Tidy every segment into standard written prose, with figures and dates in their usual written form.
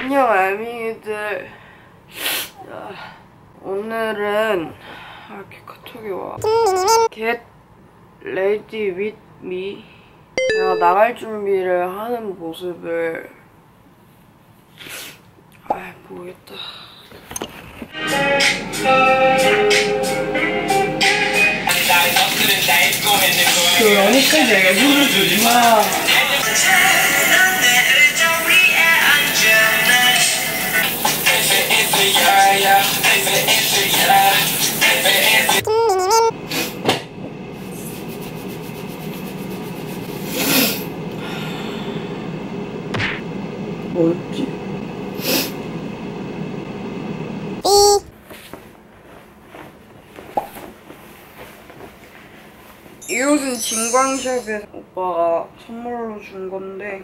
안녕 알미들. 오늘은 이렇게 카톡이 와. Get ready with me. 제가 나갈 준비를 하는 모습을 모르겠다. 그 연희까지 애교를 주지 마. 뭐였지? 이 옷은 진광샵에서 오빠가 선물로 준 건데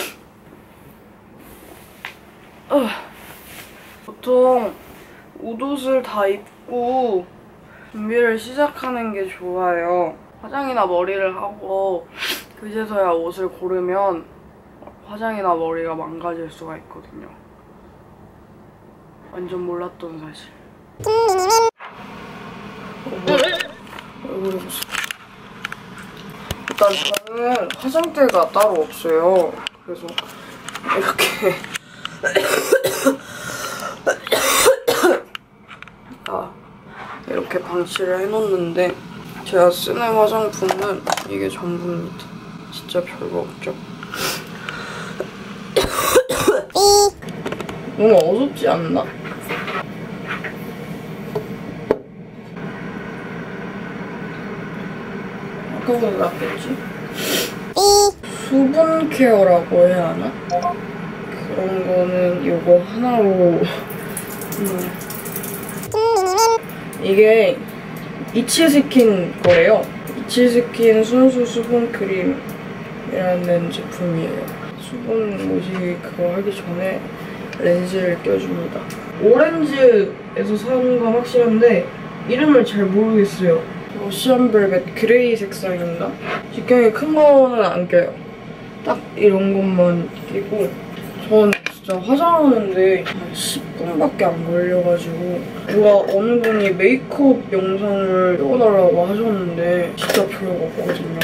보통 옷을 다 입고 준비를 시작하는 게 좋아요. 화장이나 머리를 하고 그제서야 옷을 고르면 화장이나 머리가 망가질 수가 있거든요. 완전 몰랐던 사실. 얼굴이 무슨... 일단 저는 화장대가 따로 없어요. 그래서 이렇게 이렇게 방치를 해놓는데 제가 쓰는 화장품은 이게 전부입니다. 진짜 별거 없죠. 너무 어둡지 않나? 아까보다 낫겠지? 수분 케어라고 해야 하나? 그런 거는 이거 하나로 이게 이치스킨 거래요. 이치스킨 순수 수분 크림이라는 제품이에요. 수분 모지 그거 하기 전에 렌즈를 껴줍니다. 오렌지에서 사는 건 확실한데 이름을 잘 모르겠어요. 러시안벨벳 그레이 색상인가? 직경이 큰 거는 안 껴요. 딱 이런 것만 끼고 전 진짜 화장하는데 한 10분밖에 안 걸려가지고 누가 어느 분이 메이크업 영상을 찍어달라고 하셨는데 진짜 별거 없거든요.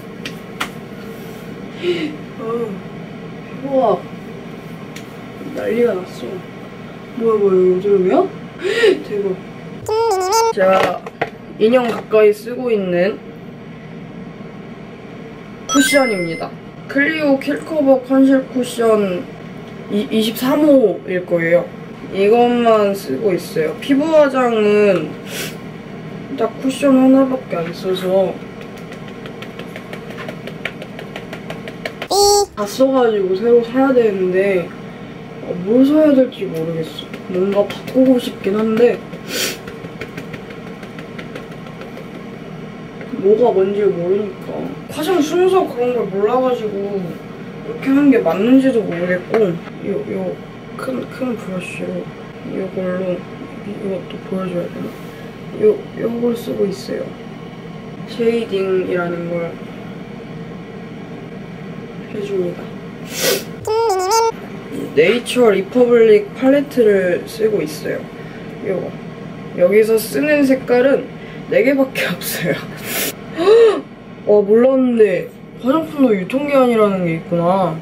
우와 난리가 났어. 뭐야 요즘이야? 대박. 제가 2년 가까이 쓰고 있는 쿠션입니다. 클리오 킬커버 컨실 쿠션 23호일 거예요. 이것만 쓰고 있어요. 피부 화장은 딱 쿠션 하나밖에 안 써서 다 써가지고 새로 사야 되는데 뭘 사야 될지 모르겠어. 뭔가 바꾸고 싶긴 한데 뭐가 뭔지 모르니까 화장 순서 그런 걸 몰라가지고 이렇게 하는 게 맞는지도 모르겠고 요 큰 브러쉬로 이걸로 이것도 보여줘야 되나? 요걸 쓰고 있어요. 쉐이딩이라는 걸 해줍니다. 네이처 리퍼블릭 팔레트를 쓰고 있어요. 요거 여기서 쓰는 색깔은 4개밖에 없어요. 와 몰랐는데 화장품도 유통기한이라는 게 있구나.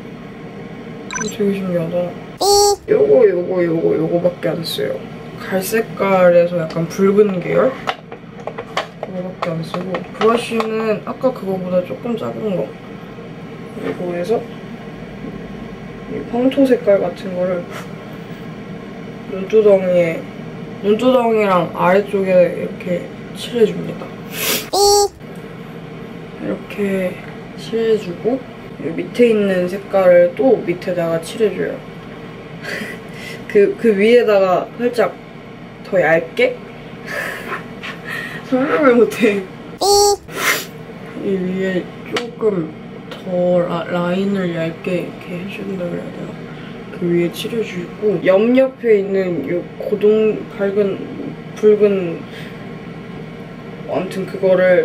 되게 신기하다. 요거밖에 안 써요. 갈색깔에서 약간 붉은 계열? 그거밖에 안 쓰고 브러쉬는 아까 그거보다 조금 작은 거 요거에서 이 황토 색깔 같은 거를 눈두덩이랑 아래쪽에 이렇게 칠해줍니다. 이렇게 칠해주고 이 밑에 있는 색깔을 또 밑에다가 칠해줘요. 그 위에다가 살짝 더 얇게? 설명을 못해. 이 위에 조금 더 라인을 얇게 이렇게 해준다고 해야 되나? 그 위에 칠해주고 옆에 있는 이 붉은 아무튼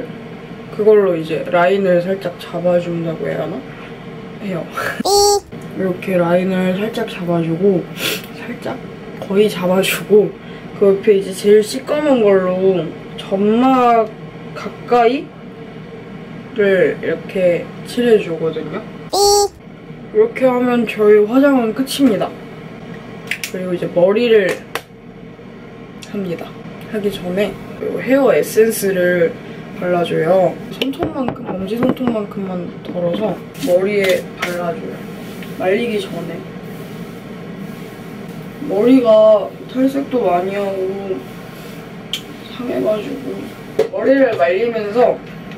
그걸로 이제 라인을 살짝 잡아준다고 해야 하나? 해요. 이렇게 라인을 살짝 잡아주고, 살짝? 거의 잡아주고, 그 옆에 이제 제일 시꺼먼 걸로 점막 가까이를 이렇게 칠해주거든요. 이렇게 하면 저희 화장은 끝입니다. 그리고 이제 머리를 합니다. 하기 전에 헤어 에센스를 발라줘요. 손톱만큼, 엄지손톱만큼만 덜어서 머리에 발라줘요. 말리기 전에. 머리가 탈색도 많이 하고 상해가지고 머리를 말리면서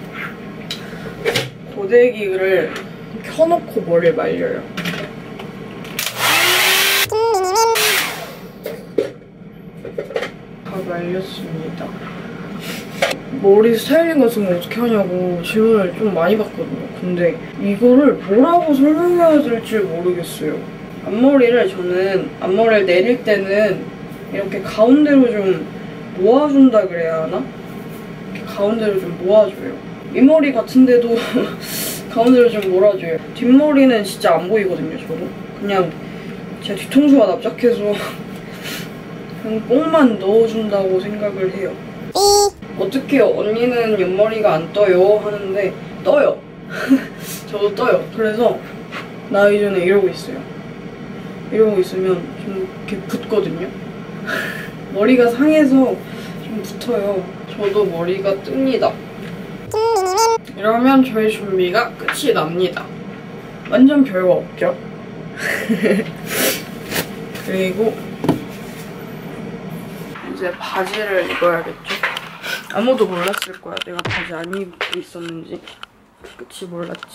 고데기를 켜놓고 머리를 말려요. 다 말렸습니다. 머리 스타일링 같은 거 어떻게 하냐고 질문을 좀 많이 받거든요. 근데 이거를 뭐라고 설명해야 될지 모르겠어요. 앞머리를 저는 앞머리를 내릴 때는 이렇게 가운데로 좀 모아준다 그래야 하나? 이렇게 가운데로 좀 모아줘요. 윗머리 같은데도 가운데로 좀 몰아줘요. 뒷머리는 진짜 안 보이거든요, 저도. 그냥 제 뒤통수가 납작해서 그냥 뽕만 넣어준다고 생각을 해요. 어떻게 언니는 옆머리가 안 떠요? 하는데 떠요. 저도 떠요. 그래서 나이 전에 이러고 있어요. 이러고 있으면 좀 이렇게 붓거든요. 머리가 상해서 좀 붙어요. 저도 머리가 뜹니다. 이러면 저희 준비가 끝이 납니다. 완전 별거 없죠? 그리고 이제 바지를 입어야겠죠? 아무도 몰랐을 거야. 내가 바지 안 입고 있었는지. 그치, 몰랐지.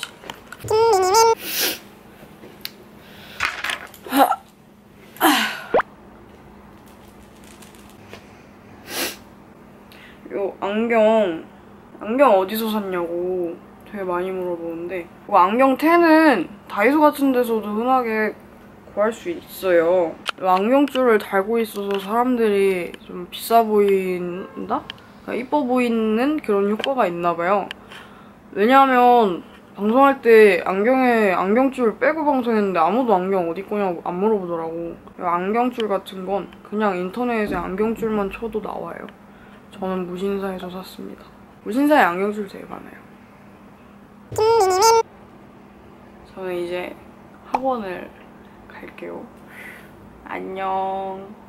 요 안경 어디서 샀냐고 되게 많이 물어보는데, 뭐 안경테는 다이소 같은 데서도 흔하게 구할 수 있어요. 안경줄을 달고 있어서 사람들이 좀 비싸 보인다? 이뻐 보이는 그런 효과가 있나봐요. 왜냐하면 방송할 때 안경에 안경줄 빼고 방송했는데 아무도 안경 어디 거냐고 안 물어보더라고. 안경줄 같은 건 그냥 인터넷에 안경줄만 쳐도 나와요. 저는 무신사에서 샀습니다. 무신사에 안경줄 되게 많아요. 저는 이제 학원을 갈게요. 안녕.